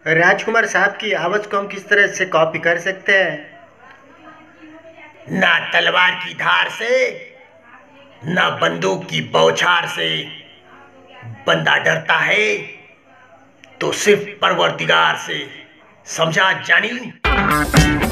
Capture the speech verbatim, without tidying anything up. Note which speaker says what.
Speaker 1: राजकुमार साहब की आवाज को हम किस तरह से कॉपी कर सकते हैं?
Speaker 2: ना तलवार की धार से, ना बंदूक की बौछार से। बंदा डरता है तो सिर्फ परवरदिगार से। समझा जानी?